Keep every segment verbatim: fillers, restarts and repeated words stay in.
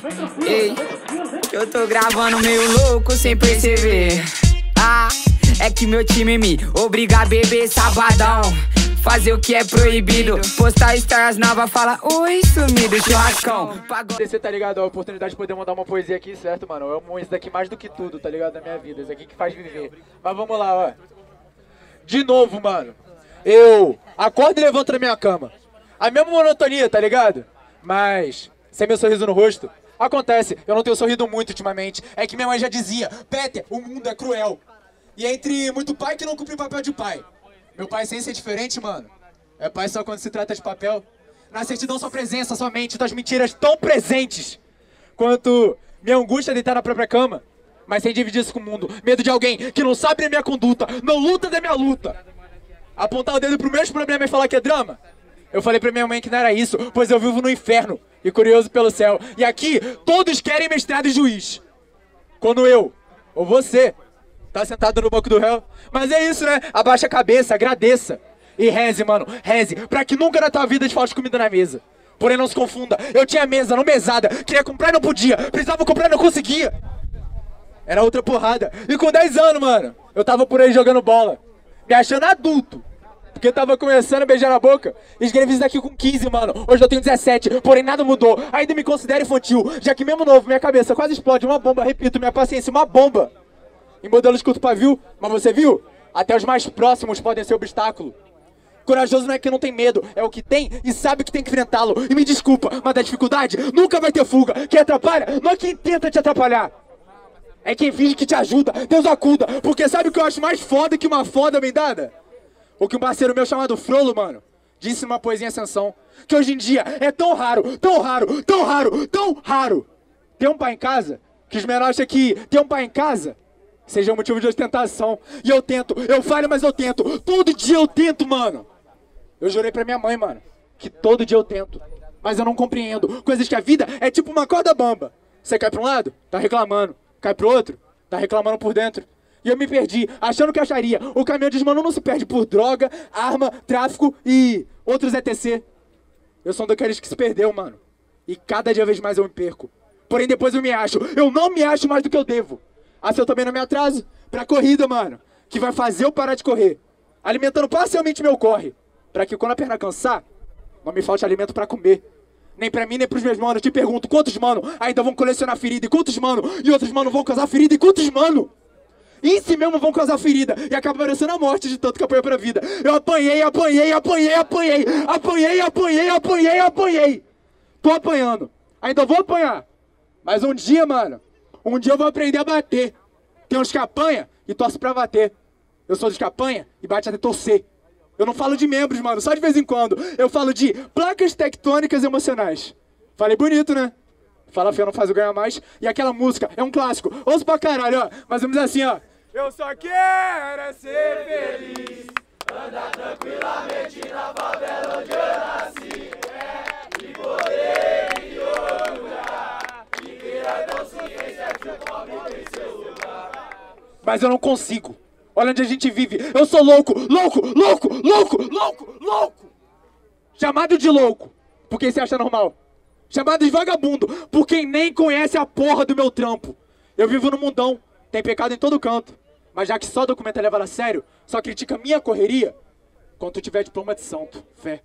Ei, eu tô gravando meio louco sem perceber. Ah, é que meu time me obriga a beber sabadão, fazer o que é proibido, postar stories nova, fala oi sumido, churrascão. Você tá ligado? A oportunidade de poder mandar uma poesia aqui, certo, mano? Eu amo isso daqui mais do que tudo, tá ligado? Da minha vida, isso aqui que faz viver. Mas vamos lá, ó. De novo, mano. Eu acordo e levanto da minha cama. A mesma monotonia, tá ligado? Mas sem meu sorriso no rosto. Acontece, eu não tenho sorrido muito ultimamente. É que minha mãe já dizia: Peter, o mundo é cruel. E entre muito pai que não cumpre o papel de pai. Meu pai sem ser diferente, mano. É pai só quando se trata de papel. Na certidão sua presença, somente das mentiras tão presentes quanto minha angústia de deitar na própria cama, mas sem dividir isso com o mundo. Medo de alguém que não sabe da minha conduta, não luta da minha luta. Apontar o dedo pro meus problemas e falar que é drama. Eu falei pra minha mãe que não era isso, pois eu vivo no inferno e curioso pelo céu. E aqui, todos querem mestrado e juiz. Quando eu, ou você, tá sentado no banco do réu. Mas é isso, né? Abaixa a cabeça, agradeça. E reze, mano, reze, pra que nunca na tua vida te falte comida na mesa. Porém, não se confunda, eu tinha mesa, não mesada. Queria comprar e não podia, precisava comprar e não conseguia. Era outra porrada. E com dez anos, mano, eu tava por aí jogando bola, me achando adulto, porque eu tava começando a beijar na boca. Escrevi isso daqui com quinze, mano. Hoje eu tenho dezessete, porém nada mudou. Ainda me considero infantil, já que mesmo novo, minha cabeça quase explode. Uma bomba, repito, minha paciência, uma bomba. Em modelo escuto pavio, mas você viu? Até os mais próximos podem ser obstáculo. Corajoso não é que não tem medo, é o que tem e sabe que tem que enfrentá-lo. E me desculpa, mas da dificuldade nunca vai ter fuga. Quem atrapalha não é quem tenta te atrapalhar, é quem finge que te ajuda. Deus acuda, porque sabe o que eu acho mais foda que uma foda bem dada? O que um parceiro meu chamado Frolo, mano, disse numa poesia em Ascensão, que hoje em dia é tão raro, tão raro, tão raro, tão raro ter um pai em casa, que os menores acham que ter um pai em casa seja um motivo de ostentação. E eu tento, eu falho, mas eu tento. Todo dia eu tento, mano. Eu jurei pra minha mãe, mano, que todo dia eu tento, mas eu não compreendo coisas que a vida é tipo uma corda bamba. Você cai pra um lado, tá reclamando. Cai pro outro, tá reclamando por dentro. E eu me perdi, achando que acharia. O caminhão de mano não se perde por droga, arma, tráfico e outros E T C. Eu sou um daqueles que se perdeu, mano. E cada dia vez mais eu me perco. Porém depois eu me acho. Eu não me acho mais do que eu devo. Assim eu também não me atraso pra corrida, mano, que vai fazer eu parar de correr, alimentando parcialmente meu corre, pra que quando a perna cansar, não me falte alimento pra comer. Nem pra mim, nem pros meus manos. Te pergunto, quantos mano ainda vão colecionar ferida? E quantos mano? E outros mano vão causar ferida? E quantos mano? E se mesmo vão causar ferida? E acaba parecendo a morte de tanto que apanhou pra vida. Eu apanhei, apanhei, apanhei, apanhei. Apanhei, apanhei, apanhei, apanhei. Tô apanhando. Ainda vou apanhar. Mas um dia, mano, um dia eu vou aprender a bater. Tem uns que apanha e torce pra bater. Eu sou dos que apanha e bate até torcer. Eu não falo de membros, mano, só de vez em quando. Eu falo de placas tectônicas emocionais. Falei bonito, né? Fala feio não faz o ganhar mais. E aquela música é um clássico. Ouço pra caralho, ó. Mas vamos dizer assim, ó. Eu só quero é ser feliz, andar tranquilamente na favela onde eu nasci. É, e poder me orgulhar e ter a consciência que o pobre tem seu lugar. Mas eu não consigo. Olha onde a gente vive. Eu sou louco, louco, louco, louco, louco, louco. Chamado de louco por quem se acha normal. Chamado de vagabundo por quem nem conhece a porra do meu trampo. Eu vivo no mundão, tem pecado em todo canto. Mas já que só documenta levar a sério, só critica minha correria, quando tu tiver diploma de santo, fé.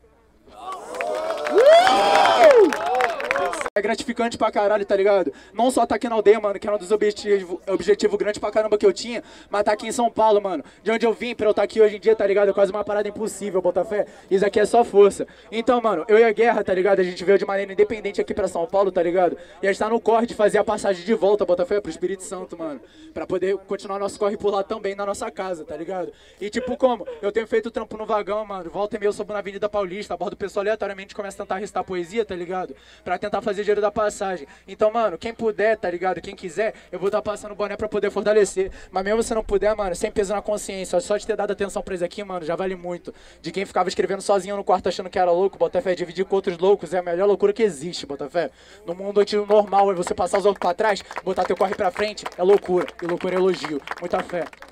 Uh! É gratificante pra caralho, tá ligado? Não só tá aqui na aldeia, mano, que era um dos objetivos objetivo grandes pra caramba que eu tinha, mas tá aqui em São Paulo, mano. De onde eu vim pra eu estar aqui hoje em dia, tá ligado? É quase uma parada impossível, Botafé. Isso aqui é só força. Então, mano, eu e a Guerra, tá ligado? A gente veio de maneira independente aqui pra São Paulo, tá ligado? E a gente tá no corre de fazer a passagem de volta, Botafé, pro Espírito Santo, mano. Pra poder continuar nosso corre por lá também, na nossa casa, tá ligado? E tipo como? Eu tenho feito trampo no vagão, mano. Volta e meia eu subo na Avenida Paulista, abordo o pessoal aleatoriamente, começa a tentar recitar poesia, tá ligado? Pra tentar fazer dinheiro da passagem. Então, mano, quem puder, tá ligado? Quem quiser, eu vou estar passando o boné pra poder fortalecer. Mas mesmo se não puder, mano, sem peso na consciência, só de ter dado atenção pra isso aqui, mano, já vale muito. De quem ficava escrevendo sozinho no quarto achando que era louco, Botafé, dividir com outros loucos é a melhor loucura que existe, Botafé. No mundo onde o normal é você passar os outros pra trás, botar teu corre pra frente, é loucura. E loucura é elogio. Muita fé.